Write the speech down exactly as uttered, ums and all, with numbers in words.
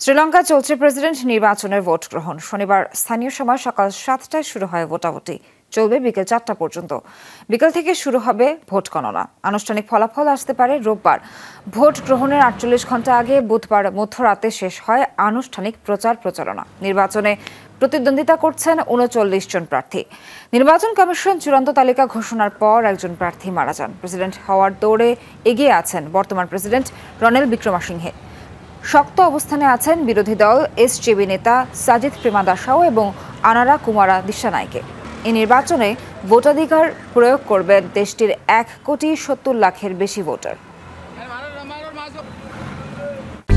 শ্রীলঙ্কায় চলছে প্রেসিডেন্ট নির্বাচনের ভোট গ্রহণ। শনিবার স্থানীয় সময় সকাল সাতটায় শুরু হয় ভোটাভুটি, চলবে বিকেল চারটা পর্যন্ত। বিকেল থেকে শুরু হবে ভোট গণনা। আনুষ্ঠানিক ফলাফল আসতে পারে রোববার। ভোট গ্রহণের আটচল্লিশ ঘন্টা আগে বুধবার মধ্যরাতে শেষ হয় আনুষ্ঠানিক প্রচার প্রচারণা। নির্বাচনে প্রতিদ্বন্দ্বিতা করছেন উনচল্লিশ জন প্রার্থী। নির্বাচন কমিশন চূড়ান্ত তালিকা ঘোষণার পর একজন প্রার্থী মারা যান। প্রেসিডেন্ট হওয়ার দৌড়ে এগিয়ে আছেন বর্তমান প্রেসিডেন্ট রনিল বিক্রমাসিংহে। শক্ত অবস্থানে আছেন বিরোধী দল এসজেবি নেতা সাজিদ প্রেমাদাসাও এবং আনারা কুমারা দিশানাইকে। এই নির্বাচনে ভোটাধিকার প্রয়োগ করবেন দেশটির এক কোটি সত্তর লাখের বেশি ভোটার।